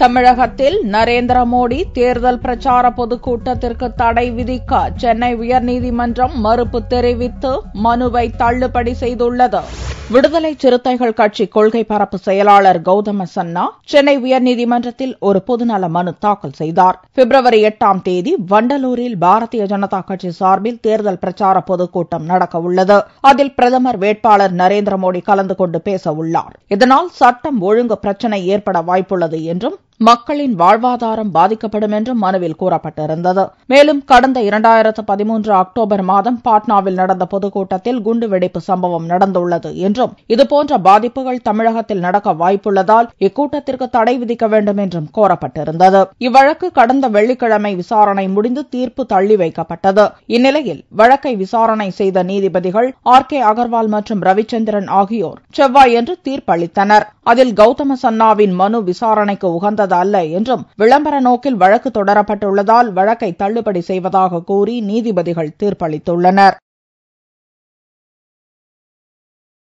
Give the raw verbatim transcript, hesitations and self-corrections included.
தமிழகத்தில் நரேந்திர மோடி தேர்தல் பிரச்சார பொதுக்கூட்டத்திற்கு தடை விதிக்க சென்னை உயர்நீதிமன்றம் மறுப்பு தெரிவித்து மனுவை தள்ளுபடி செய்துள்ளது. விடுதலை சிறுத்தைகள் கட்சி கொள்கை பரப்பு செயலாளர் கௌதம சன்னா சென்னை உயர்நீதிமன்றத்தில் ஒரு பொதுநல மனு தாக்கல் செய்தார். பிப்ரவரி எட்டாம் தேதி வண்டலூரில் பாரதிய ஜனதா கட்சி சார்பில் தேர்தல் பிரச்சார பொதுக்கூட்டம் நடக்க உள்ளது. அதில் பிரதமர் வேட்பாளர் நரேந்திர மோடி கலந்து கொண்டு பேச உள்ளார். இதனால் சட்டம் ஒழுங்கு பிரச்சினை ஏற்பட வாய்ப்புள்ளது என்றும் மக்களின் வாழ்வாதாரம் பாதிக்கப்படும் என்றும் மனுவில் கூறப்பட்டிருந்தது. மேலும் கடந்த இரண்டாயிரத்து பதிமூன்று அக்டோபர் மாதம் பாட்னாவில் நடந்த பொதுக்கூட்டத்தில் குண்டுவெடிப்பு சம்பவம் நடந்துள்ளது என்றும் இதுபோன்ற பாதிப்புகள் தமிழகத்தில் நடக்க வாய்ப்புள்ளதால் இக்கூட்டத்திற்கு தடை விதிக்க வேண்டும் என்றும் கோரப்பட்டிருந்தது. இவ்வழக்கு கடந்த வெள்ளிக்கிழமை விசாரணை முடிந்து தீர்ப்பு தள்ளி வைக்கப்பட்டது. இந்நிலையில் வழக்கை விசாரணை செய்த நீதிபதிகள் ஆர் கே அகர்வால் மற்றும் ரவிச்சந்திரன் ஆகியோர் செவ்வாயன்று தீர்ப்பளித்தனர். அதில் கௌதம சன்னாவின் மனு விசாரணைக்கு உகந்தது அல்ல என்றும் விளம்பர நோக்கில் வழக்கு தொடரப்பட்டுள்ளதால் வழக்கை தள்ளுபடி செய்வதாக கூறி நீதிபதிகள் தீர்ப்பளித்துள்ளனர்.